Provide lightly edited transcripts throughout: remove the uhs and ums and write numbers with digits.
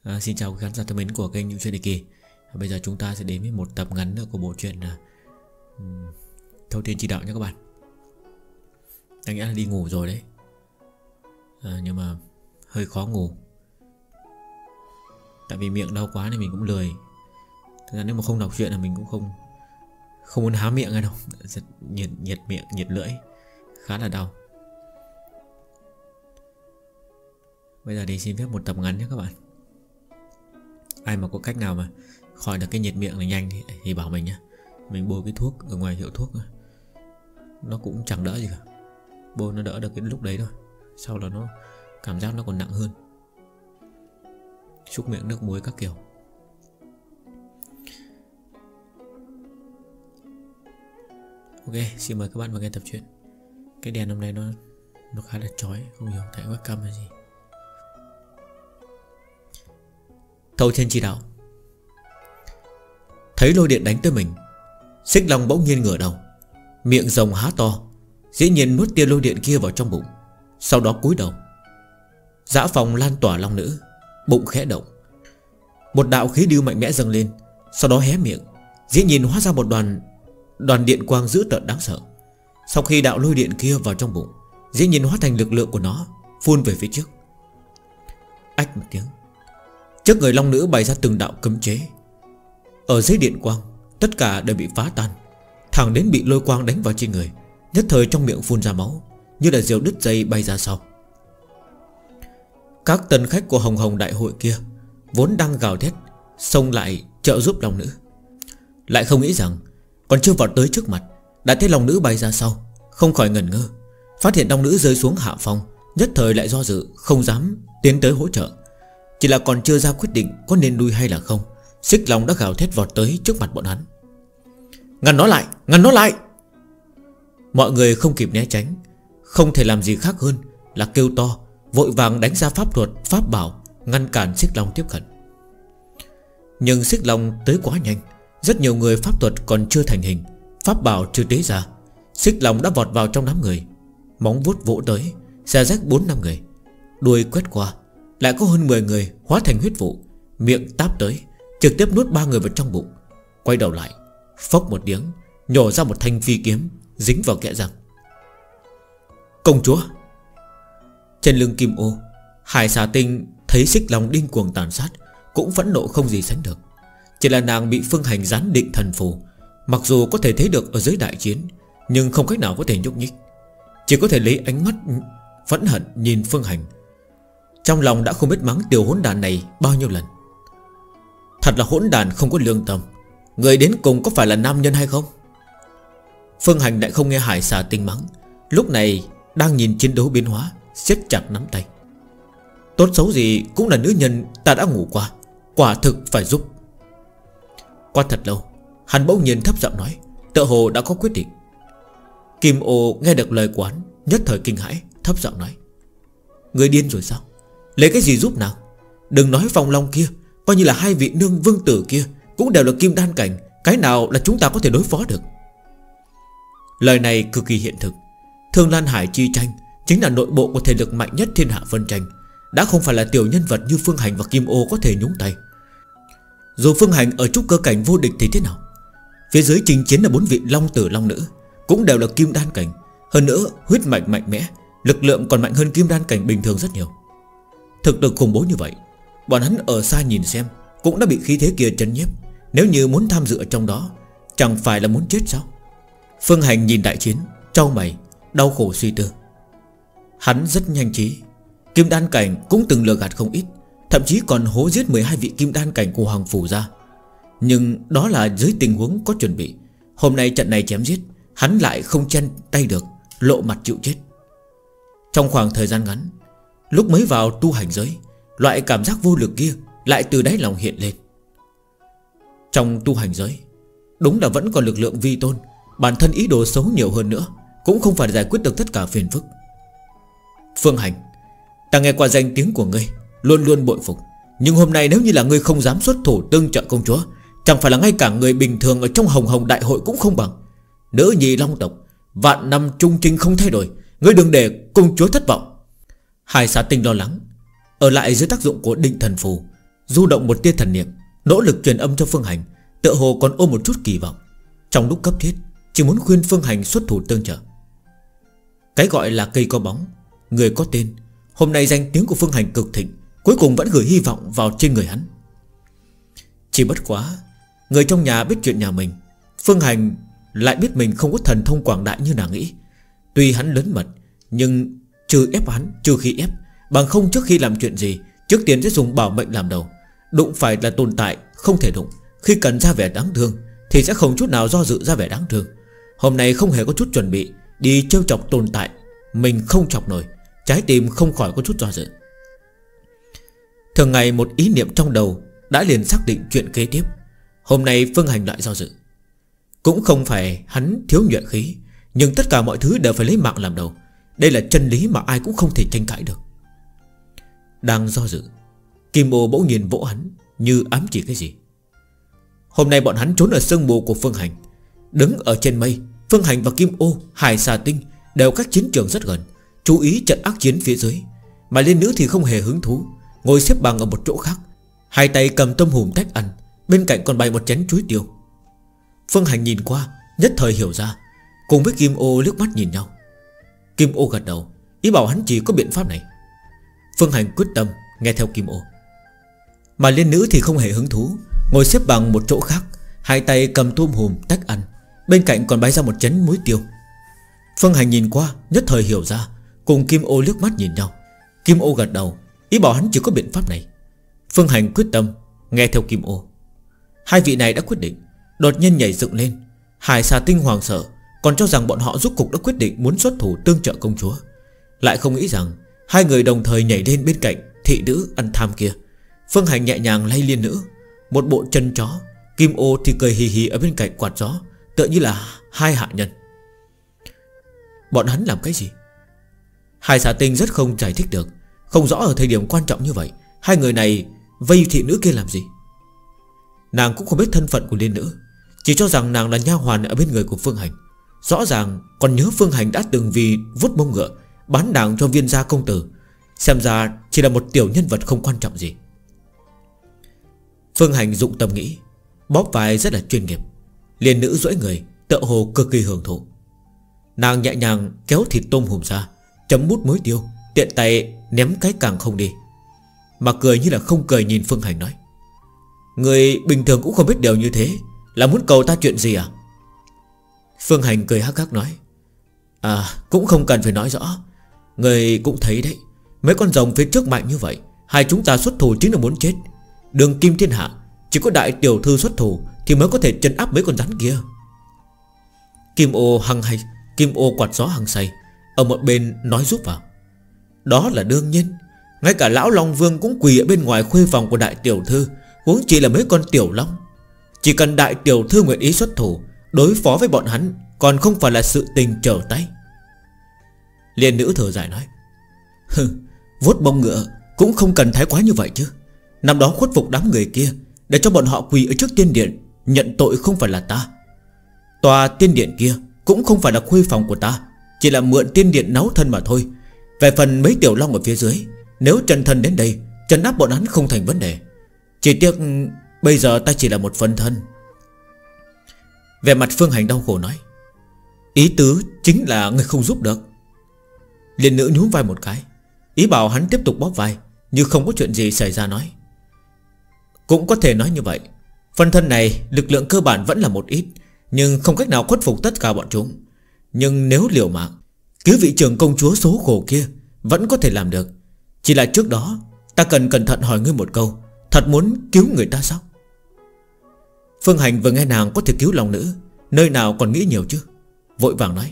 Xin chào quý khán giả thân mến của kênh Những Chuyện Đề Kỳ. Bây giờ chúng ta sẽ đến với một tập ngắn nữa của bộ truyện Thâu Thiên Chỉ Đạo nhé các bạn. Đáng nghĩa là đi ngủ rồi đấy, nhưng mà hơi khó ngủ. Tại vì miệng đau quá nên mình cũng lười. Thực ra nếu mà không đọc truyện là mình cũng không muốn há miệng hay đâu. Rất nhiệt miệng, nhiệt lưỡi, khá là đau. Bây giờ thì xin phép một tập ngắn nhé các bạn. Ai mà có cách nào mà khỏi được cái nhiệt miệng này nhanh thì bảo mình nhé. Mình bôi cái thuốc ở ngoài hiệu thuốc nó cũng chẳng đỡ gì cả. Bôi nó đỡ được cái lúc đấy thôi, sau đó nó cảm giác nó còn nặng hơn. Xúc miệng nước muối các kiểu. Ok, xin mời các bạn vào nghe tập truyện. Cái đèn hôm nay nó khá là chói, không hiểu tại webcam là gì. Thâu Thiên Chỉ Đạo. Thấy lôi điện đánh tới mình, Xích Long bỗng nhiên ngửa đầu, miệng rồng há to, dĩ nhiên nuốt tia lôi điện kia vào trong bụng. Sau đó cúi đầu. Dã phòng lan tỏa long nữ, bụng khẽ động. Một đạo khí điêu mạnh mẽ dâng lên, sau đó hé miệng, dĩ nhiên hóa ra một đoàn điện quang dữ tợn đáng sợ. Sau khi đạo lôi điện kia vào trong bụng, dĩ nhiên hóa thành lực lượng của nó, phun về phía trước. Ách một tiếng, trước người long nữ bày ra từng đạo cấm chế. Ở dưới điện quang, tất cả đều bị phá tan, thẳng đến bị lôi quang đánh vào trên người. Nhất thời trong miệng phun ra máu, như là diều đứt dây bay ra sau. Các tân khách của Hồng Hồng đại hội kia vốn đang gào thét xông lại trợ giúp long nữ, lại không nghĩ rằng còn chưa vọt tới trước mặt đã thấy long nữ bay ra sau, không khỏi ngẩn ngơ. Phát hiện long nữ rơi xuống hạ phong, nhất thời lại do dự, không dám tiến tới hỗ trợ. Chỉ là còn chưa ra quyết định có nên nuôi hay là không, Xích Long đã gào thét vọt tới trước mặt bọn hắn. Ngăn nó lại, ngăn nó lại. Mọi người không kịp né tránh, không thể làm gì khác hơn là kêu to, vội vàng đánh ra pháp thuật, pháp bảo ngăn cản Xích Long tiếp cận. Nhưng Xích Long tới quá nhanh, rất nhiều người pháp thuật còn chưa thành hình, pháp bảo chưa tế ra, Xích Long đã vọt vào trong đám người, móng vuốt vỗ tới, xé rách 4-5 người. Đuôi quét qua, lại có hơn 10 người hóa thành huyết vụ, miệng táp tới, trực tiếp nuốt 3 người vào trong bụng. Quay đầu lại, phốc một tiếng, nhổ ra một thanh phi kiếm dính vào kẽ răng. Công chúa. Trên lưng Kim Ô, Hải Xà Tinh thấy Xích Long điên cuồng tàn sát, cũng phẫn nộ không gì sánh được. Chỉ là nàng bị Phương Hành gián định thần phù, mặc dù có thể thấy được ở dưới đại chiến, nhưng không cách nào có thể nhúc nhích, chỉ có thể lấy ánh mắt phẫn hận nhìn Phương Hành. Trong lòng đã không biết mắng tiểu hỗn đàn này bao nhiêu lần. Thật là hỗn đàn không có lương tâm, người đến cùng có phải là nam nhân hay không? Phương Hành lại không nghe Hải Xà Tinh mắng, lúc này đang nhìn chiến đấu biến hóa, siết chặt nắm tay. Tốt xấu gì cũng là nữ nhân ta đã ngủ qua, quả thực phải giúp. Qua thật lâu, hắn bỗng nhiên thấp giọng nói, tựa hồ đã có quyết định. Kim Ô nghe được lời quán, nhất thời kinh hãi, thấp giọng nói, người điên rồi sao? Lấy cái gì giúp nào? Đừng nói Phong Long kia, coi như là 2 vị nương vương tử kia cũng đều là kim đan cảnh, cái nào là chúng ta có thể đối phó được? Lời này cực kỳ hiện thực. Thương Lan Hải chi tranh chính là nội bộ của thể lực mạnh nhất thiên hạ phân tranh, đã không phải là tiểu nhân vật như Phương Hành và Kim Ô có thể nhúng tay. Dù Phương Hành ở trúc cơ cảnh vô địch thì thế nào, phía dưới chinh chiến là 4 vị long tử long nữ, cũng đều là kim đan cảnh. Hơn nữa huyết mạch mạnh mẽ, lực lượng còn mạnh hơn kim đan cảnh bình thường rất nhiều. Thực lực khủng bố như vậy, bọn hắn ở xa nhìn xem cũng đã bị khí thế kia chấn nhiếp. Nếu như muốn tham dự ở trong đó, chẳng phải là muốn chết sao? Phương Hành nhìn đại chiến, trao mày, đau khổ suy tư. Hắn rất nhanh trí, kim đan cảnh cũng từng lừa gạt không ít, thậm chí còn hố giết 12 vị kim đan cảnh của Hoàng Phủ ra. Nhưng đó là dưới tình huống có chuẩn bị. Hôm nay trận này chém giết, hắn lại không chen tay được, lộ mặt chịu chết. Trong khoảng thời gian ngắn, lúc mới vào tu hành giới, loại cảm giác vô lực kia lại từ đáy lòng hiện lên. Trong tu hành giới, đúng là vẫn còn lực lượng vi tôn, bản thân ý đồ xấu nhiều hơn nữa, cũng không phải giải quyết được tất cả phiền phức. Phương Hành, ta nghe qua danh tiếng của ngươi, luôn luôn bội phục. Nhưng hôm nay nếu như là ngươi không dám xuất thủ tương trợ công chúa, chẳng phải là ngay cả người bình thường ở trong Hồng Hồng đại hội cũng không bằng. Nữ nhi long tộc, vạn năm trung trinh không thay đổi, ngươi đừng để công chúa thất vọng. Hải Xà Tinh lo lắng, ở lại dưới tác dụng của định thần phù, du động một tia thần niệm, nỗ lực truyền âm cho Phương Hành, tựa hồ còn ôm một chút kỳ vọng. Trong lúc cấp thiết chỉ muốn khuyên Phương Hành xuất thủ tương trợ. Cái gọi là cây có bóng, người có tên. Hôm nay danh tiếng của Phương Hành cực thịnh, cuối cùng vẫn gửi hy vọng vào trên người hắn. Chỉ bất quá người trong nhà biết chuyện nhà mình, Phương Hành lại biết mình không có thần thông quảng đại như nàng nghĩ. Tuy hắn lớn mật, nhưng trừ ép hắn, trừ khi ép, bằng không trước khi làm chuyện gì, trước tiên sẽ dùng bảo mệnh làm đầu. Đụng phải là tồn tại không thể đụng. Khi cần ra vẻ đáng thương thì sẽ không chút nào do dự ra vẻ đáng thương. Hôm nay không hề có chút chuẩn bị, đi trêu chọc tồn tại mình không chọc nổi, trái tim không khỏi có chút do dự. Thường ngày một ý niệm trong đầu đã liền xác định chuyện kế tiếp. Hôm nay Phương Hành lại do dự. Cũng không phải hắn thiếu nhuệ khí, nhưng tất cả mọi thứ đều phải lấy mạng làm đầu. Đây là chân lý mà ai cũng không thể tranh cãi được. Đang do dự, Kim Ô bỗng nhiên vỗ hắn, như ám chỉ cái gì. Hôm nay bọn hắn trốn ở sương mù của Phương Hành. Đứng ở trên mây, Phương Hành và Kim Ô, Hải Xà Tinh đều cách chiến trường rất gần, chú ý trận ác chiến phía dưới. Mà Liên Nữ thì không hề hứng thú, ngồi xếp bằng ở một chỗ khác, hai tay cầm tôm hùm tách ăn, bên cạnh còn bày một chén chuối tiêu. Phương Hành nhìn qua, nhất thời hiểu ra, cùng với Kim Ô liếc mắt nhìn nhau. Kim Ô gật đầu, ý bảo hắn chỉ có biện pháp này. Phương Hành quyết tâm nghe theo Kim Ô. Mà Liên Nữ thì không hề hứng thú, ngồi xếp bằng một chỗ khác, hai tay cầm tôm hùm tách ăn, bên cạnh còn bày ra một chén muối tiêu. Phương Hành nhìn qua, nhất thời hiểu ra, cùng Kim Ô liếc mắt nhìn nhau. Kim Ô gật đầu, ý bảo hắn chỉ có biện pháp này. Phương Hành quyết tâm nghe theo Kim Ô. Hai vị này đã quyết định, đột nhiên nhảy dựng lên. Hải Xà Tinh hoàng sợ, còn cho rằng bọn họ rốt cục đã quyết định muốn xuất thủ tương trợ công chúa. Lại không nghĩ rằng hai người đồng thời nhảy lên bên cạnh thị nữ ăn tham kia. Phương Hành nhẹ nhàng lay Liên Nữ, một bộ chân chó. Kim Ô thì cười hì hì ở bên cạnh quạt gió, tựa như là hai hạ nhân. Bọn hắn làm cái gì? Hải Xà Tinh rất không giải thích được, không rõ ở thời điểm quan trọng như vậy hai người này vây thị nữ kia làm gì. Nàng cũng không biết thân phận của Liên Nữ, chỉ cho rằng nàng là nha hoàn ở bên người của Phương Hành. Rõ ràng còn nhớ Phương Hành đã từng vì vuốt mông ngựa bán nàng cho Viên gia công tử. Xem ra chỉ là một tiểu nhân vật không quan trọng gì. Phương Hành dụng tâm nghĩ, bóp vai rất là chuyên nghiệp. Liên Nữ duỗi người, tựa hồ cực kỳ hưởng thụ. Nàng nhẹ nhàng kéo thịt tôm hùm ra, chấm mút muối tiêu, tiện tay ném cái càng không đi, mà cười như là không cười nhìn Phương Hành nói: người bình thường cũng không biết điều như thế, là muốn cầu ta chuyện gì à? Phương Hành cười hắc hắc nói: à, cũng không cần phải nói rõ. Người cũng thấy đấy, mấy con rồng phía trước mạnh như vậy, hai chúng ta xuất thủ chính là muốn chết. Đường kim thiên hạ, chỉ có đại tiểu thư xuất thủ thì mới có thể trấn áp mấy con rắn kia. Kim Ô quạt gió hăng say ở một bên nói giúp vào: đó là đương nhiên, ngay cả lão Long Vương cũng quỳ ở bên ngoài khuê phòng của đại tiểu thư, huống chỉ là mấy con tiểu long. Chỉ cần đại tiểu thư nguyện ý xuất thủ, đối phó với bọn hắn còn không phải là sự tình trở tay. Liên Nữ thở dài nói: hừ, vuốt mông ngựa cũng không cần thái quá như vậy chứ. Năm đó khuất phục đám người kia, để cho bọn họ quỳ ở trước tiên điện, nhận tội không phải là ta. Tòa tiên điện kia cũng không phải là khuê phòng của ta, chỉ là mượn tiên điện náo thân mà thôi. Về phần mấy tiểu long ở phía dưới, nếu chân thân đến đây, trấn áp bọn hắn không thành vấn đề. Chỉ tiếc bây giờ ta chỉ là một phân thân. Về mặt Phương Hành đau khổ nói: ý tứ chính là người không giúp được. Liên Nữ nhún vai một cái, ý bảo hắn tiếp tục bóp vai, như không có chuyện gì xảy ra nói: cũng có thể nói như vậy. Phân thân này lực lượng cơ bản vẫn là một ít, nhưng không cách nào khuất phục tất cả bọn chúng. Nhưng nếu liều mạng cứu vị trưởng công chúa số khổ kia, vẫn có thể làm được. Chỉ là trước đó ta cần cẩn thận hỏi ngươi một câu: thật muốn cứu người ta sao? Phương Hành vừa nghe nàng có thể cứu lòng nữ, nơi nào còn nghĩ nhiều chứ, vội vàng nói: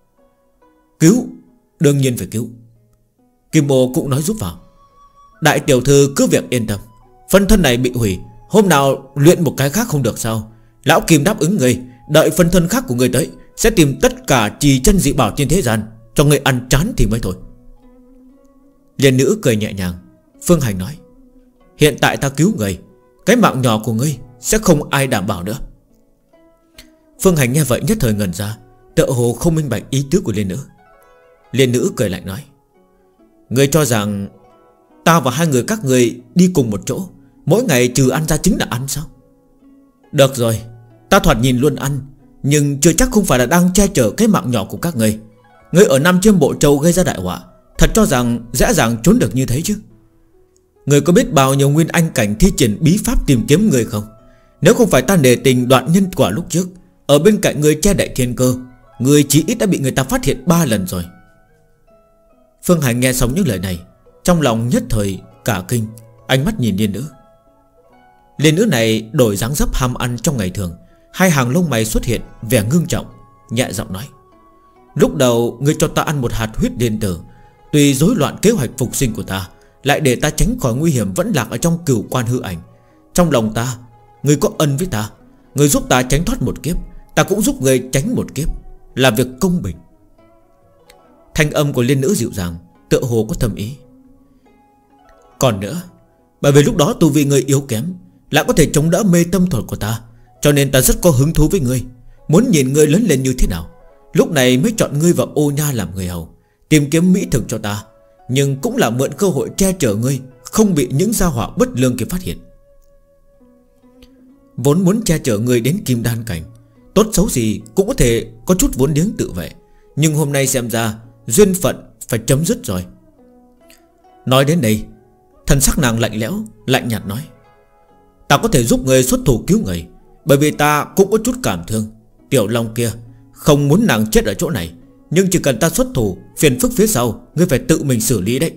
cứu, đương nhiên phải cứu. Kim Ô cũng nói giúp vào: đại tiểu thư cứ việc yên tâm, phân thân này bị hủy, hôm nào luyện một cái khác không được sao? Lão Kim đáp ứng người, đợi phân thân khác của người tới, sẽ tìm tất cả trì chân dị bảo trên thế gian cho người ăn chán thì mới thôi. Liên Nữ cười nhẹ nhàng. Phương Hành nói: hiện tại ta cứu người, cái mạng nhỏ của ngươi sẽ không ai đảm bảo nữa. Phương Hành nghe vậy nhất thời ngẩn ra, tựa hồ không minh bạch ý tứ của Liên Nữ. Liên Nữ cười lạnh nói: ngươi cho rằng ta và hai người các ngươi đi cùng một chỗ, Mỗi ngày trừ ăn ra chính là ăn sao? Được rồi, ta thoạt nhìn luôn ăn, nhưng chưa chắc không phải là đang che chở cái mạng nhỏ của các ngươi. Ngươi ở Nam Chiêm Bộ Châu gây ra đại họa, thật cho rằng dễ dàng trốn được như thế chứ? Ngươi có biết bao nhiêu nguyên anh cảnh thi triển bí pháp tìm kiếm ngươi không? Nếu không phải ta nể tình đoạn nhân quả lúc trước, ở bên cạnh ngươi che đậy thiên cơ, ngươi chí ít đã bị người ta phát hiện 3 lần rồi. Phương Hành nghe xong những lời này, trong lòng nhất thời cả kinh, ánh mắt nhìn Liên Nữ. Liên Nữ này đổi dáng dấp ham ăn trong ngày thường, hai hàng lông mày xuất hiện vẻ ngưng trọng, nhẹ giọng nói: lúc đầu ngươi cho ta ăn một hạt huyết liên tử, tuy rối loạn kế hoạch phục sinh của ta, lại để ta tránh khỏi nguy hiểm vẫn lạc ở trong cửu quan hư ảnh. Trong lòng ta, ngươi có ân với ta, ngươi giúp ta tránh thoát một kiếp, ta cũng giúp ngươi tránh một kiếp, là việc công bình. Thanh âm của Liên Nữ dịu dàng, tựa hồ có thâm ý. Còn nữa, bởi vì lúc đó tu vi ngươi yếu kém, lại có thể chống đỡ mê tâm thuật của ta, cho nên ta rất có hứng thú với ngươi, muốn nhìn ngươi lớn lên như thế nào. Lúc này mới chọn ngươi và Ô Nha làm người hầu, tìm kiếm mỹ thực cho ta, nhưng cũng là mượn cơ hội che chở ngươi, không bị những gia họa bất lương kia phát hiện. Vốn muốn che chở ngươi đến kim đan cảnh, tốt xấu gì cũng có thể có chút vốn liếng tự vệ, nhưng hôm nay xem ra duyên phận phải chấm dứt rồi. Nói đến đây, thần sắc nàng lạnh lẽo, lạnh nhạt nói: ta có thể giúp người xuất thủ cứu người, bởi vì ta cũng có chút cảm thương Tiểu Long kia, không muốn nàng chết ở chỗ này, nhưng chỉ cần ta xuất thủ, phiền phức phía sau ngươi phải tự mình xử lý đấy.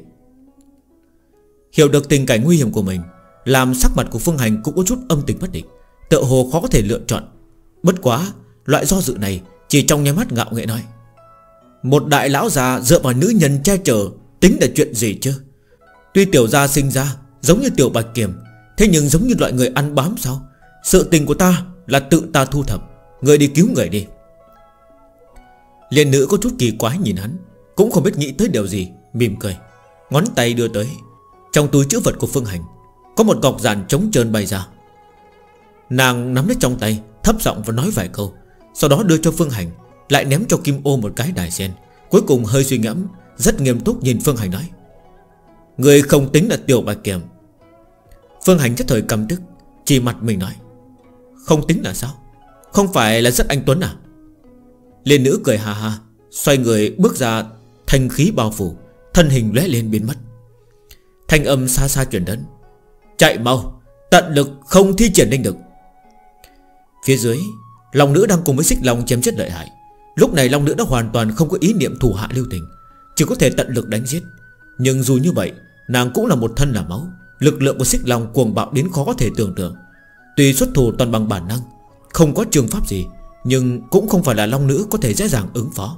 Hiểu được tình cảnh nguy hiểm của mình, làm sắc mặt của Phương Hành cũng có chút âm tình bất định, tựa hồ khó có thể lựa chọn. Bất quá loại do dự này chỉ trong nháy mắt ngạo nghễ nói: một đại lão già dựa vào nữ nhân che chở tính là chuyện gì chứ? Tuy tiểu gia sinh ra giống như tiểu Bạch Kiểm, thế nhưng giống như loại người ăn bám sao? Sự tình của ta là tự ta thu thập, người đi cứu người đi. Liên Nữ có chút kỳ quái nhìn hắn, cũng không biết nghĩ tới điều gì, mỉm cười, ngón tay đưa tới. Trong túi trữ vật của Phương Hành có một ngọc giản trống trơn bay ra. Nàng nắm lấy trong tay, thấp giọng và nói vài câu, sau đó đưa cho Phương Hành, lại ném cho Kim Ô một cái đài sen. Cuối cùng hơi suy ngẫm, rất nghiêm túc nhìn Phương Hành nói: người không tính là tiểu Bạch Kiểm. Phương Hành nhất thời căm tức, chỉ mặt mình nói: không tính là sao? Không phải là rất anh tuấn à? Liên Nữ cười hà hà, xoay người bước ra, thanh khí bao phủ, thân hình lóe lên biến mất. Thanh âm xa xa truyền đến: chạy mau, tận lực không thi triển linh lực. Phía dưới, Long Nữ đang cùng với Xích Long chém giết lợi hại. Lúc này Long Nữ đã hoàn toàn không có ý niệm thủ hạ lưu tình, chỉ có thể tận lực đánh giết. Nhưng dù như vậy, nàng cũng là một thân là máu, lực lượng của Xích Long cuồng bạo đến khó có thể tưởng tượng. Tuy xuất thủ toàn bằng bản năng, không có trường pháp gì, nhưng cũng không phải là Long Nữ có thể dễ dàng ứng phó.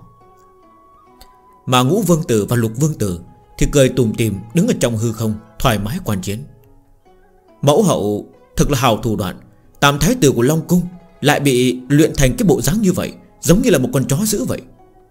Mà Ngũ Vương Tử và Lục Vương Tử thì cười tủm tỉm đứng ở trong hư không, thoải mái quan chiến. Mẫu hậu thực là hào thủ đoạn, Tam Thái Tử của Long Cung lại bị luyện thành cái bộ dáng như vậy, giống như là một con chó dữ vậy.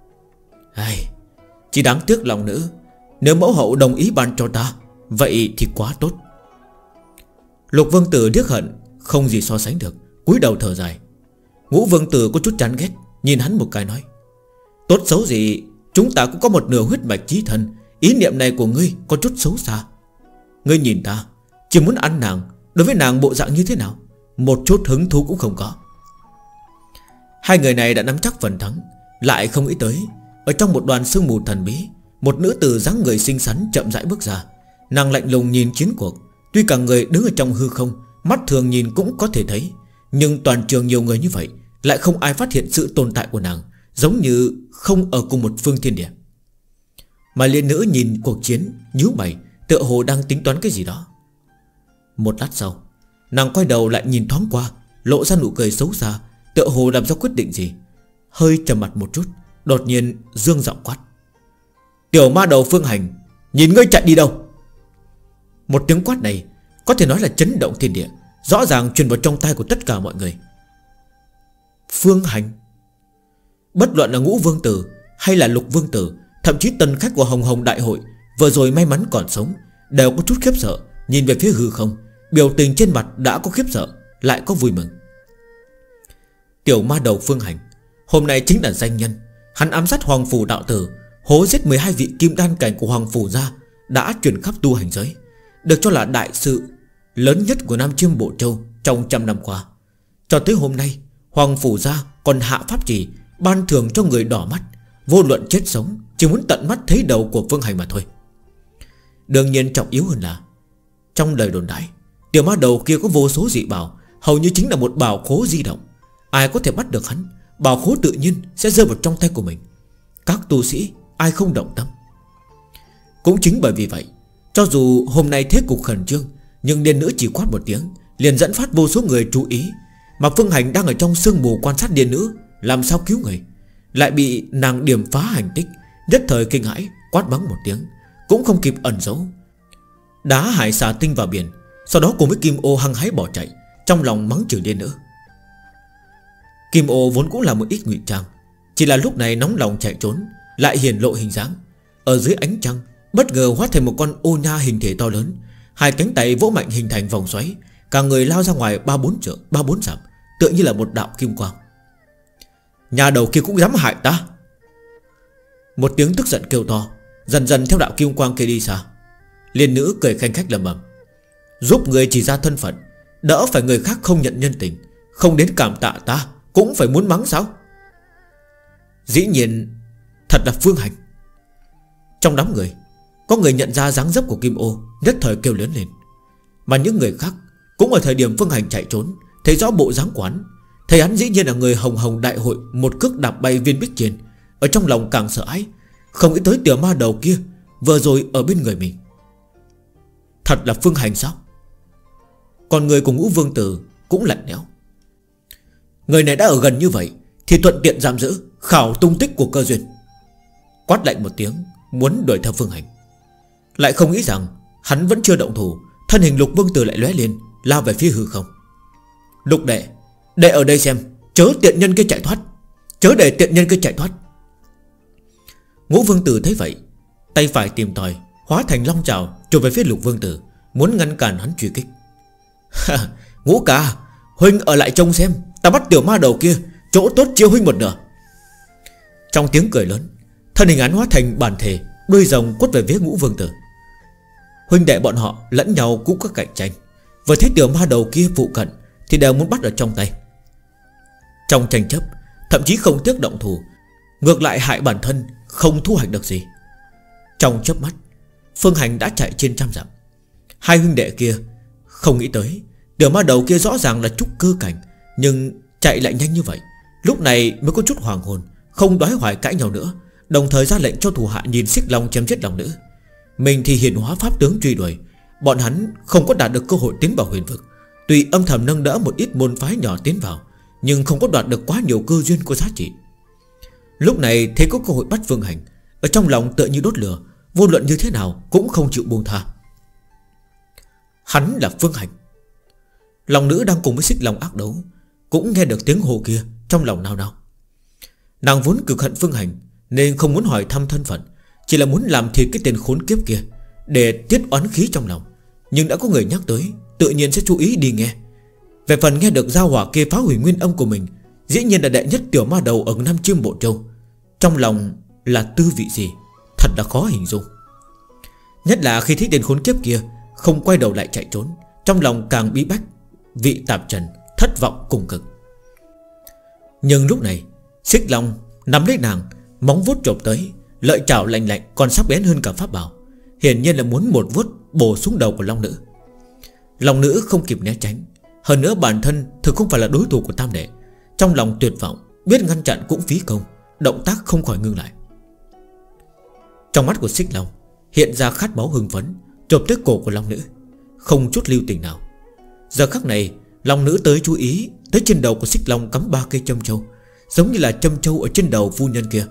Chỉ đáng tiếc Long Nữ, nếu mẫu hậu đồng ý ban cho ta, vậy thì quá tốt. Lục Vương Tử điếc hận không gì so sánh được, cúi đầu thở dài. Ngũ Vương Tử có chút chán ghét, nhìn hắn một cái nói: tốt xấu gì chúng ta cũng có một nửa huyết mạch chí thân, ý niệm này của ngươi có chút xấu xa. Ngươi nhìn ta, chỉ muốn ăn nàng, đối với nàng bộ dạng như thế nào, một chút hứng thú cũng không có. Hai người này đã nắm chắc phần thắng, lại không nghĩ tới ở trong một đoàn sương mù thần bí, một nữ tử dáng người xinh xắn chậm rãi bước ra. Nàng lạnh lùng nhìn chiến cuộc, tuy cả người đứng ở trong hư không, mắt thường nhìn cũng có thể thấy, nhưng toàn trường nhiều người như vậy, lại không ai phát hiện sự tồn tại của nàng, giống như không ở cùng một phương thiên địa. Mà Liên Nữ nhìn cuộc chiến, nhíu mày, tựa hồ đang tính toán cái gì đó. Một lát sau, nàng quay đầu lại nhìn thoáng qua, lộ ra nụ cười xấu xa, tựa hồ làm ra quyết định gì. Hơi trầm mặt một chút, đột nhiên dương giọng quát: tiểu ma đầu Phương Hành, nhìn ngươi chạy đi đâu? Một tiếng quát này có thể nói là chấn động thiên địa, rõ ràng truyền vào trong tai của tất cả mọi người. Phương Hành, bất luận là Ngũ Vương Tử hay là Lục Vương Tử, thậm chí tân khách của Hồng Hồng Đại Hội vừa rồi may mắn còn sống, đều có chút khiếp sợ, nhìn về phía hư không, biểu tình trên mặt đã có khiếp sợ, lại có vui mừng. Tiểu ma đầu Phương Hành hôm nay chính là danh nhân. Hắn ám sát Hoàng Phủ đạo tử, hố giết 12 vị kim đan cảnh của Hoàng Phủ gia, đã truyền khắp tu hành giới, được cho là đại sự lớn nhất của Nam Chiêm Bộ Châu trong trăm năm qua. Cho tới hôm nay Hoàng Phủ gia còn hạ pháp chỉ ban thưởng cho người đỏ mắt, vô luận chết sống chỉ muốn tận mắt thấy đầu của Phương Hành mà thôi. Đương nhiên trọng yếu hơn là trong lời đồn đãi, tiểu ma đầu kia có vô số dị bảo, hầu như chính là một bảo khố di động. Ai có thể bắt được hắn, bảo khố tự nhiên sẽ rơi vào trong tay của mình. Các tu sĩ ai không động tâm. Cũng chính bởi vì vậy, cho dù hôm nay thế cục khẩn trương, nhưng điên nữ chỉ quát một tiếng liền dẫn phát vô số người chú ý. Mà Phương Hành đang ở trong sương mù quan sát điên nữ, làm sao cứu người, lại bị nàng điểm phá hành tích. Nhất thời kinh hãi, quát mắng một tiếng, cũng không kịp ẩn giấu, đá hải xà tinh vào biển. Sau đó cùng với Kim Ô hăng hái bỏ chạy, trong lòng mắng chửi điên nữ. Kim Ô vốn cũng là một ít ngụy trang, chỉ là lúc này nóng lòng chạy trốn, lại hiển lộ hình dáng. Ở dưới ánh trăng bất ngờ hóa thành một con ô nha hình thể to lớn, hai cánh tay vỗ mạnh hình thành vòng xoáy, cả người lao ra ngoài 3-4 dặm, tựa như là một đạo kim quang. Nhà đầu kia cũng dám hại ta. Một tiếng tức giận kêu to, dần dần theo đạo kim quang kia đi xa. Liên nữ cười khanh khách lẩm bẩm, giúp người chỉ ra thân phận, đỡ phải người khác không nhận nhân tình, không đến cảm tạ ta cũng phải muốn mắng sao? Dĩ nhiên thật là Phương Hành. Trong đám người có người nhận ra dáng dấp của Kim Ô, nhất thời kêu lớn lên. Mà những người khác cũng ở thời điểm Phương Hành chạy trốn, thấy rõ bộ dáng quán, thấy hắn dĩ nhiên là người hồng hồng đại hội một cước đạp bay viên bích trên. Ở trong lòng càng sợ hãi, không nghĩ tới tiểu ma đầu kia vừa rồi ở bên người mình. Thật là Phương Hành sao? Còn người của Ngũ Vương Tử cũng lạnh lẽo. Người này đã ở gần như vậy thì thuận tiện giam giữ, khảo tung tích của cơ duyên. Quát lạnh một tiếng, muốn đuổi theo Phương Hành. Lại không nghĩ rằng hắn vẫn chưa động thủ, thân hình Lục Vương Tử lại lóe lên, lao về phía hư không. Lục đệ, đệ ở đây xem, chớ tiện nhân kia chạy thoát, chớ để tiện nhân kia chạy thoát. Ngũ Vương Tử thấy vậy, tay phải tìm tòi, hóa thành long trảo chụp về phía Lục Vương Tử, muốn ngăn cản hắn truy kích. Ngũ ca, huynh ở lại trông xem, ta bắt tiểu ma đầu kia, chỗ tốt chiêu huynh một nửa. Trong tiếng cười lớn, thân hình hắn hóa thành bản thể, đuôi rồng quất về phía Ngũ Vương Tử. Huynh đệ bọn họ lẫn nhau cũng có cạnh tranh, vừa thấy tiểu ma đầu kia phụ cận thì đều muốn bắt ở trong tay. Trong tranh chấp, thậm chí không tiếc động thủ, ngược lại hại bản thân, không thu hoạch được gì. Trong chớp mắt, Phương Hành đã chạy trên trăm dặm. Hai huynh đệ kia không nghĩ tới tiểu ma đầu kia rõ ràng là trúc cơ cảnh, nhưng chạy lại nhanh như vậy. Lúc này mới có chút hoàng hồn, không đoái hoài cãi nhau nữa, đồng thời ra lệnh cho thủ hạ nhìn Xích Long chém giết lòng nữ. Mình thì hiện hóa pháp tướng truy đuổi. Bọn hắn không có đạt được cơ hội tiến vào huyền vực, tuy âm thầm nâng đỡ một ít môn phái nhỏ tiến vào, nhưng không có đoạt được quá nhiều cơ duyên có giá trị. Lúc này thấy có cơ hội bắt Phương Hành, ở trong lòng tựa như đốt lửa, vô luận như thế nào cũng không chịu buông tha. Hắn là Phương Hành. Lòng nữ đang cùng với Xích Long ác đấu cũng nghe được tiếng hô kia, trong lòng nao nao. Nàng vốn cực hận Phương Hành nên không muốn hỏi thăm thân phận, chỉ là muốn làm thịt cái tên khốn kiếp kia để tiết oán khí trong lòng. Nhưng đã có người nhắc tới, tự nhiên sẽ chú ý đi nghe. Về phần nghe được giao hỏa kia phá hủy nguyên âm của mình, dĩ nhiên là đệ nhất tiểu ma đầu ở Nam Chiêm Bộ Châu, trong lòng là tư vị gì, thật là khó hình dung. Nhất là khi thấy tên khốn kiếp kia không quay đầu lại chạy trốn, trong lòng càng bí bách, vị tạp trần, thất vọng cùng cực. Nhưng lúc này Xích Long nắm lấy nàng, móng vuốt chộp tới, lợi chảo lạnh lạnh còn sắc bén hơn cả pháp bảo, hiển nhiên là muốn một vuốt bổ xuống đầu của long nữ. Long nữ không kịp né tránh, hơn nữa bản thân thực không phải là đối thủ của tam đệ, trong lòng tuyệt vọng, biết ngăn chặn cũng phí công, động tác không khỏi ngưng lại. Trong mắt của Xích Long hiện ra khát máu hưng phấn, chộp tới cổ của long nữ, không chút lưu tình nào. Giờ khắc này long nữ tới chú ý tới trên đầu của Xích Long cắm 3 cây châm châu, giống như là châm châu ở trên đầu phu nhân kia.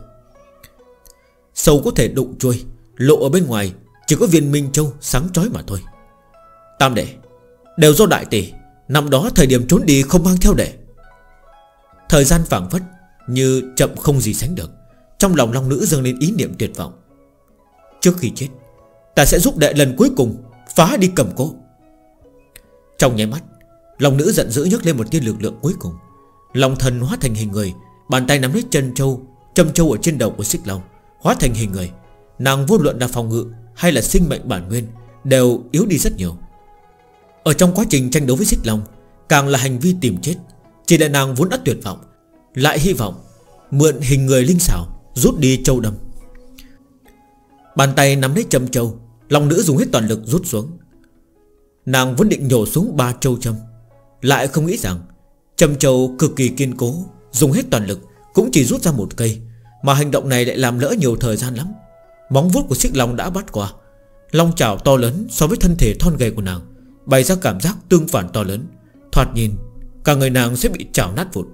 Sâu có thể đụng chuôi, lộ ở bên ngoài chỉ có viên minh châu sáng chói mà thôi. Tam đệ, đều do đại tỷ năm đó thời điểm trốn đi không mang theo đệ. Thời gian phảng phất như chậm không gì sánh được, trong lòng long nữ dâng lên ý niệm tuyệt vọng. Trước khi chết, ta sẽ giúp đệ lần cuối cùng phá đi cầm cố. Trong nháy mắt, long nữ giận dữ nhấc lên một tia lực lượng cuối cùng, long thần hóa thành hình người, bàn tay nắm lấy chân châu, châm châu ở trên đầu của Xích Long, hóa thành hình người. Nàng vô luận là phòng ngự hay là sinh mệnh bản nguyên đều yếu đi rất nhiều. Ở trong quá trình tranh đấu với Xích Long, càng là hành vi tìm chết. Chỉ là nàng vốn đã tuyệt vọng, lại hy vọng mượn hình người linh xảo rút đi châu đâm. Bàn tay nắm lấy châm châu, long nữ dùng hết toàn lực rút xuống. Nàng vốn định nhổ xuống 3 châu châm, lại không nghĩ rằng châm châu cực kỳ kiên cố, dùng hết toàn lực cũng chỉ rút ra 1 cây. Mà hành động này lại làm lỡ nhiều thời gian lắm. Móng vuốt của Xích Long đã bắt qua. Long chảo to lớn so với thân thể thon gầy của nàng, bày ra cảm giác tương phản to lớn. Thoạt nhìn cả người nàng sẽ bị chảo nát vụn.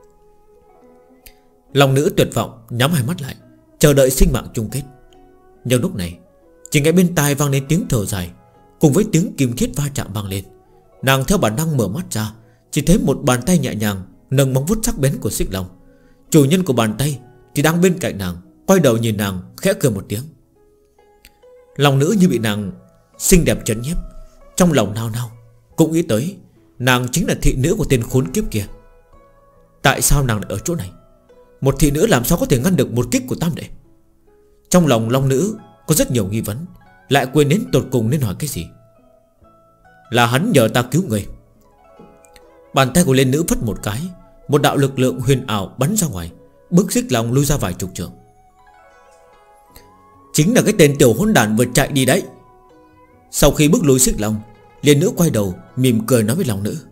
Long nữ tuyệt vọng nhắm hai mắt lại, chờ đợi sinh mạng chung kết. Nhưng lúc này chỉ nghe bên tai vang lên tiếng thở dài, cùng với tiếng kim thiết va chạm vang lên. Nàng theo bản năng mở mắt ra, chỉ thấy một bàn tay nhẹ nhàng nâng móng vuốt sắc bén của Xích Long. Chủ nhân của bàn tay thì đang bên cạnh nàng, quay đầu nhìn nàng khẽ cười một tiếng. Long nữ như bị nàng xinh đẹp chấn nhiếp, trong lòng nao nao, cũng nghĩ tới nàng chính là thị nữ của tên khốn kiếp kia. Tại sao nàng lại ở chỗ này? Một thị nữ làm sao có thể ngăn được một kích của Tam Đệ? Trong lòng long nữ có rất nhiều nghi vấn, lại quên đến tột cùng nên hỏi cái gì. Là hắn nhờ ta cứu người. Bàn tay của lên nữ phất một cái, một đạo lực lượng huyền ảo bắn ra ngoài, bước Xích Long lui ra vài chục trượng. Chính là cái tên tiểu hỗn đản vừa chạy đi đấy. Sau khi bước lùi Xích Long, Liên nữ quay đầu mỉm cười nói với long nữ.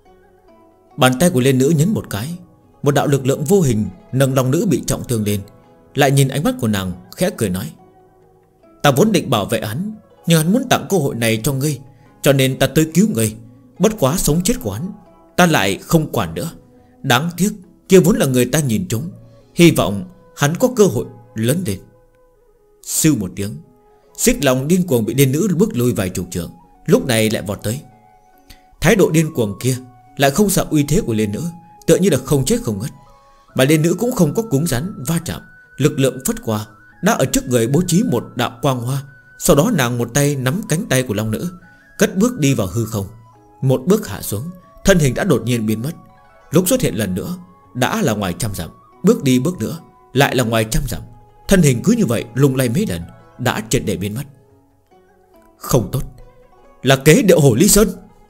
Bàn tay của Liên nữ nhấn một cái, một đạo lực lượng vô hình nâng long nữ bị trọng thương lên, lại nhìn ánh mắt của nàng khẽ cười nói. Ta vốn định bảo vệ hắn, nhưng hắn muốn tặng cơ hội này cho ngươi, cho nên ta tới cứu ngươi. Bất quá sống chết của hắn ta lại không quản nữa. Đáng tiếc kia vốn là người ta nhìn trúng, hy vọng hắn có cơ hội lớn lên. Sư một tiếng, Xích Long điên cuồng bị Liên nữ bước lùi vài chục trượng, lúc này lại vọt tới. Thái độ điên cuồng kia lại không sợ uy thế của Liên nữ, tựa như là không chết không ngất. Mà Liên nữ cũng không có cứng rắn va chạm, lực lượng phất qua, đã ở trước người bố trí một đạo quang hoa. Sau đó nàng một tay nắm cánh tay của long nữ, cất bước đi vào hư không. Một bước hạ xuống, thân hình đã đột nhiên biến mất. Lúc xuất hiện lần nữa đã là ngoài 100 dặm, bước đi bước nữa lại là ngoài 100 dặm. Thân hình cứ như vậy lung lay mấy lần, đã triệt để biến mất. Không tốt, là kế điệu hổ Ly Sơn.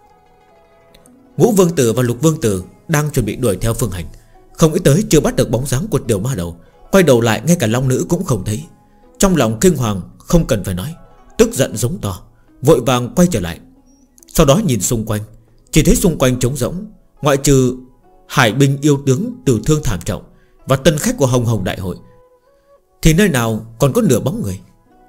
Ngũ Vương Tử và Lục Vương Tử đang chuẩn bị đuổi theo Phương Hành, không nghĩ tới chưa bắt được bóng dáng của tiểu ma đầu. Quay đầu lại ngay cả long nữ cũng không thấy. Trong lòng kinh hoàng không cần phải nói, tức giận giống to, vội vàng quay trở lại. Sau đó nhìn xung quanh, chỉ thấy xung quanh trống rỗng, ngoại trừ hải binh yêu tướng tử thương thảm trọng và tân khách của Hồng Hồng đại hội, thì nơi nào còn có nửa bóng người.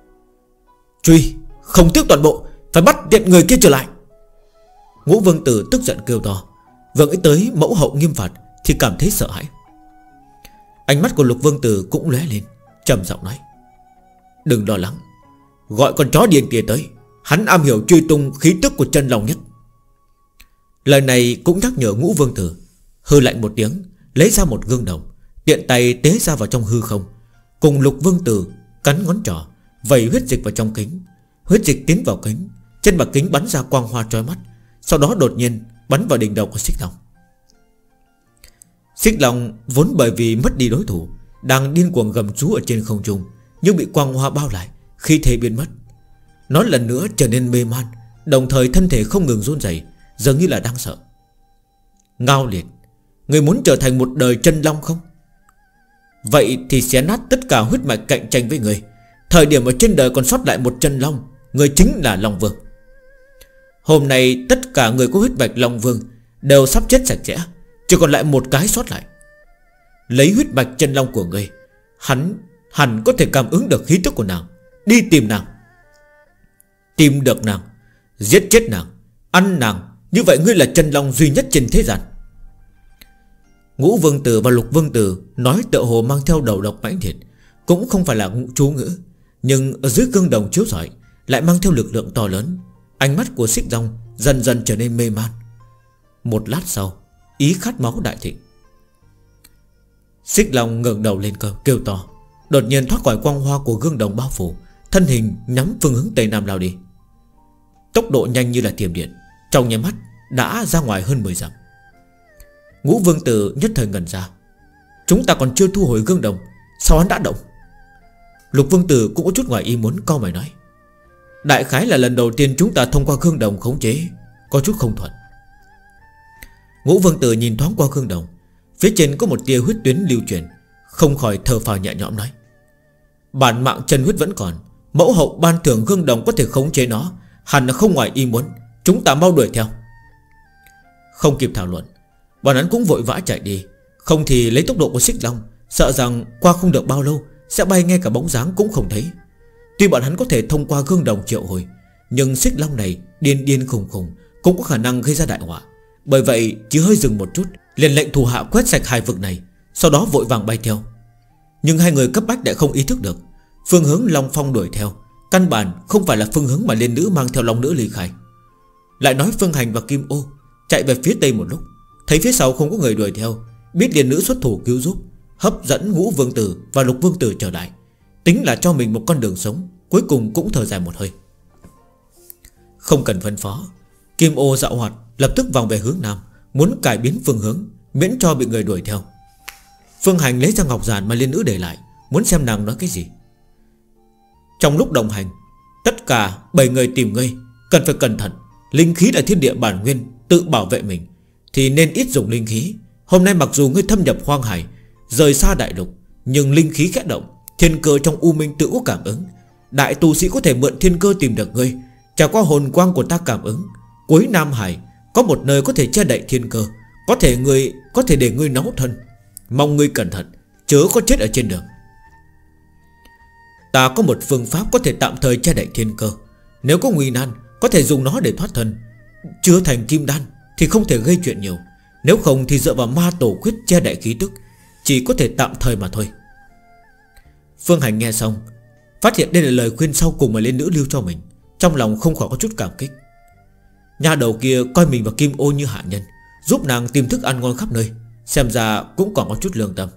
Truy, không tiếc toàn bộ, phải bắt tiện người kia trở lại. Ngũ Vương Tử tức giận kêu to, vừa nghĩ tới mẫu hậu nghiêm phạt thì cảm thấy sợ hãi. Ánh mắt của Lục Vương Tử cũng lóe lên, trầm giọng nói. Đừng lo lắng, gọi con chó điên kia tới, hắn am hiểu truy tung khí tức của chân long nhất. Lời này cũng nhắc nhở Ngũ Vương Tử, hư lạnh một tiếng, lấy ra một gương đồng, tiện tay tế ra vào trong hư không. Cùng Lục Vương Tử cắn ngón trỏ, vẩy huyết dịch vào trong kính. Huyết dịch tiến vào kính, trên mặt kính bắn ra quang hoa chói mắt, sau đó đột nhiên bắn vào đỉnh đầu của Xích Long. Xích Long vốn bởi vì mất đi đối thủ, đang điên cuồng gầm rú ở trên không trung, nhưng bị quang hoa bao lại, khí thế biến mất. Nó lần nữa trở nên mê man, đồng thời thân thể không ngừng run rẩy, dường như là đang sợ. Ngao Liệt, người muốn trở thành một đời chân long không? Vậy thì xé nát tất cả huyết mạch cạnh tranh với người. Thời điểm ở trên đời còn sót lại một chân long, người chính là Long Vương. Hôm nay tất cả người có huyết mạch Long Vương đều sắp chết sạch sẽ, chỉ còn lại một cái sót lại. Lấy huyết mạch chân long của người, hẳn có thể cảm ứng được khí tức của nàng. Đi tìm nàng, tìm được nàng, giết chết nàng, ăn nàng. Như vậy ngươi là chân long duy nhất trên thế gian. Ngũ Vương Tử và Lục Vương Tử nói tựa hồ mang theo đầu độc mãnh liệt, cũng không phải là chú ngữ, nhưng ở dưới gương đồng chiếu rọi lại mang theo lực lượng to lớn. Ánh mắt của Xích Long dần dần trở nên mê man. Một lát sau, ý khát máu đại thịnh. Xích Long ngẩng đầu lên kêu to, đột nhiên thoát khỏi quang hoa của gương đồng bao phủ, thân hình nhắm phương hướng tây nam lao đi. Tốc độ nhanh như là thiểm điện, trong nháy mắt đã ra ngoài hơn 10 dặm. Ngũ Vương Tử nhất thời ngẩn ra. Chúng ta còn chưa thu hồi gương đồng, sao hắn đã động? Lục Vương Tử cũng có chút ngoài ý muốn, cau mày nói. Đại khái là lần đầu tiên chúng ta thông qua gương đồng khống chế, có chút không thuận. Ngũ Vương Tử nhìn thoáng qua gương đồng, phía trên có một tia huyết tuyến lưu truyền, không khỏi thở phào nhẹ nhõm nói: bản mạng chân huyết vẫn còn, mẫu hậu ban thưởng gương đồng có thể khống chế nó, hẳn là không ngoài ý muốn. Chúng ta mau đuổi theo. Không kịp thảo luận, bọn hắn cũng vội vã chạy đi. Không thì lấy tốc độ của Xích Long, sợ rằng qua không được bao lâu sẽ bay ngay cả bóng dáng cũng không thấy. Tuy bọn hắn có thể thông qua gương đồng triệu hồi, nhưng Xích Long này điên điên khùng khùng, cũng có khả năng gây ra đại họa. Bởi vậy chỉ hơi dừng một chút, liền lệnh thủ hạ quét sạch hai vực này, sau đó vội vàng bay theo. Nhưng hai người cấp bách đã không ý thức được phương hướng Long Phong đuổi theo căn bản không phải là phương hướng mà liên nữ mang theo Long Nữ ly khai. Lại nói Phương Hành và Kim Ô chạy về phía tây một lúc, thấy phía sau không có người đuổi theo, biết liên nữ xuất thủ cứu giúp, hấp dẫn Ngũ Vương Tử và Lục Vương Tử trở lại, tính là cho mình một con đường sống. Cuối cùng cũng thở dài một hơi. Không cần phân phó, Kim Ô dạo hoạt lập tức vòng về hướng nam, muốn cải biến phương hướng, miễn cho bị người đuổi theo. Phương Hành lấy ra ngọc giản mà liên nữ để lại, muốn xem nàng nói cái gì. Trong lúc đồng hành, tất cả 7 người tìm ngươi, cần phải cẩn thận. Linh khí là thiên địa bản nguyên, tự bảo vệ mình thì nên ít dùng linh khí. Hôm nay mặc dù ngươi thâm nhập hoang hải, rời xa đại lục, nhưng linh khí khẽ động, thiên cơ trong u minh tự có cảm ứng. Đại tu sĩ có thể mượn thiên cơ tìm được ngươi, trải qua hồn quang của ta cảm ứng. Cuối Nam Hải có một nơi có thể che đậy thiên cơ, có thể để ngươi nấu thân. Mong ngươi cẩn thận, chớ có chết ở trên đường. Ta có một phương pháp có thể tạm thời che đậy thiên cơ, nếu có nguy nan có thể dùng nó để thoát thân. Chưa thành kim đan thì không thể gây chuyện nhiều, nếu không thì dựa vào ma tổ quyết che đậy khí tức, chỉ có thể tạm thời mà thôi. Phương Hành nghe xong, phát hiện đây là lời khuyên sau cùng mà liên nữ lưu cho mình, trong lòng không khỏi có chút cảm kích. Nhà đầu kia coi mình và Kim Ô như hạ nhân, giúp nàng tìm thức ăn ngon khắp nơi, xem ra cũng còn có chút lương tâm.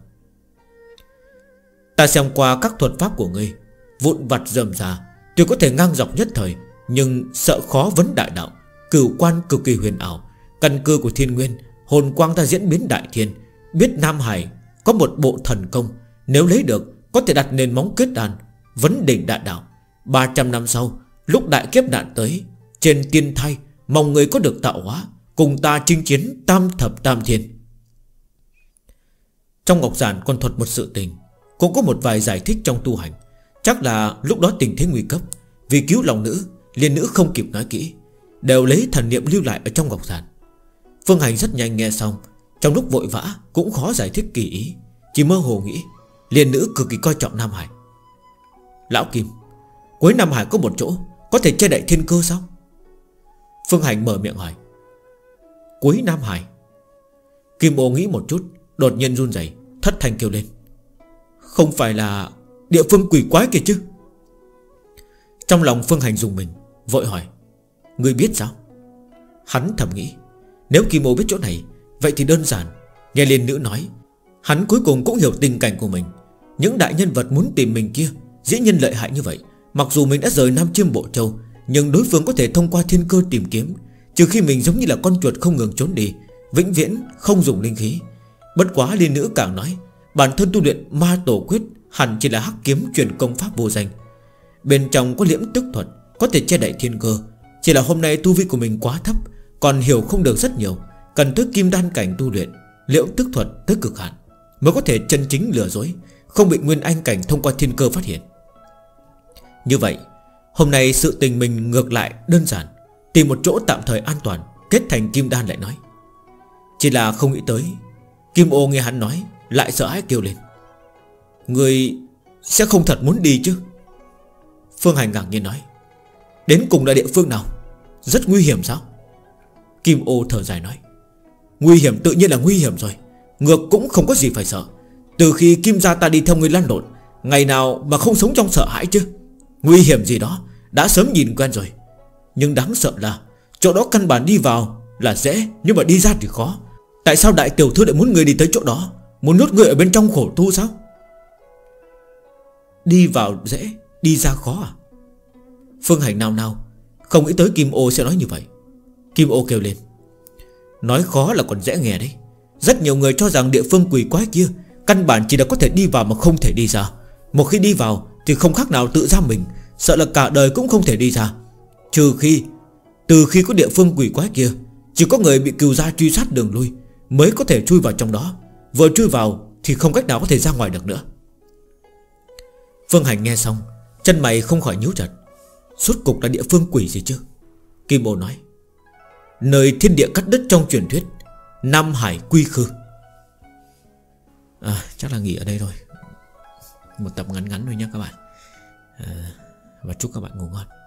Ta xem qua các thuật pháp của ngươi, vụn vặt rườm rà, tuy có thể ngang dọc nhất thời, nhưng sợ khó vấn đại đạo. Cửu quan cực kỳ huyền ảo, căn cơ của thiên nguyên, hồn quang ta diễn biến đại thiên. Biết Nam Hải có một bộ thần công, nếu lấy được có thể đặt nền móng kết đàn, vấn đỉnh đại đạo. 300 năm sau, lúc đại kiếp nạn tới, trên tiên thai mong người có được tạo hóa, cùng ta chinh chiến tam thập tam thiên. Trong ngọc giản còn thuật một sự tình, cũng có một vài giải thích trong tu hành. Chắc là lúc đó tình thế nguy cấp, vì cứu lòng nữ, liên nữ không kịp nói kỹ, đều lấy thần niệm lưu lại ở trong ngọc giản. Phương Hành rất nhanh nghe xong, trong lúc vội vã cũng khó giải thích kỳ ý, chỉ mơ hồ nghĩ liên nữ cực kỳ coi trọng Nam Hải. Lão Kim, cuối Nam Hải có một chỗ có thể che đậy thiên cơ sao? Phương Hành mở miệng hỏi. Cuối Nam Hải? Kim Ô nghĩ một chút, đột nhiên run rẩy, thất thanh kêu lên. Không phải là địa phương quỷ quái kia chứ? Trong lòng Phương Hành dùng mình, vội hỏi. Ngươi biết sao? Hắn thầm nghĩ, nếu Kim Ô biết chỗ này, vậy thì đơn giản. Nghe liên nữ nói, hắn cuối cùng cũng hiểu tình cảnh của mình. Những đại nhân vật muốn tìm mình kia dĩ nhiên lợi hại như vậy. Mặc dù mình đã rời Nam Chiêm Bộ Châu, nhưng đối phương có thể thông qua thiên cơ tìm kiếm, trừ khi mình giống như là con chuột không ngừng trốn đi, vĩnh viễn không dùng linh khí. Bất quá liên nữ càng nói, bản thân tu luyện ma tổ quyết hẳn chỉ là hắc kiếm truyền công pháp vô danh, bên trong có liễm tức thuật, có thể che đậy thiên cơ. Chỉ là hôm nay tu vi của mình quá thấp, còn hiểu không được rất nhiều, cần tới kim đan cảnh tu luyện liễm tức thuật tới cực hạn, mới có thể chân chính lừa dối, không bị nguyên anh cảnh thông qua thiên cơ phát hiện. Như vậy hôm nay sự tình mình ngược lại đơn giản, tìm một chỗ tạm thời an toàn, kết thành kim đan lại nói. Chỉ là không nghĩ tới, Kim Ô nghe hắn nói lại sợ hãi kêu lên. Người sẽ không thật muốn đi chứ? Phương Hành ngạc nhiên nói. Đến cùng là địa phương nào? Rất nguy hiểm sao? Kim Ô thở dài nói. Nguy hiểm tự nhiên là nguy hiểm rồi, ngược cũng không có gì phải sợ. Từ khi Kim gia ta đi theo người lăn lộn, ngày nào mà không sống trong sợ hãi chứ? Nguy hiểm gì đó đã sớm nhìn quen rồi. Nhưng đáng sợ là chỗ đó căn bản đi vào là dễ, nhưng mà đi ra thì khó. Tại sao đại tiểu thư lại muốn người đi tới chỗ đó, muốn nuốt người ở bên trong khổ tu sao? Đi vào dễ, đi ra khó à? Phương Hành nao nao, không nghĩ tới Kim Ô sẽ nói như vậy. Kim Ô kêu lên. Nói khó là còn dễ nghe đấy. Rất nhiều người cho rằng địa phương quỷ quái kia căn bản chỉ là có thể đi vào mà không thể đi ra. Một khi đi vào thì không khác nào tự giam mình, sợ là cả đời cũng không thể đi ra. Trừ khi Từ khi có địa phương quỷ quái kia, chỉ có người bị cừu gia truy sát đường lui mới có thể chui vào trong đó. Vừa chui vào thì không cách nào có thể ra ngoài được nữa. Phương Hành nghe xong, chân mày không khỏi nhíu chặt. Rốt cục là địa phương quỷ gì chứ? Kim Ô nói: nơi thiên địa cắt đứt trong truyền thuyết, Nam Hải quy khư. Chắc là nghỉ ở đây thôi. Một tập ngắn ngắn thôi nhé các bạn. Và chúc các bạn ngủ ngon.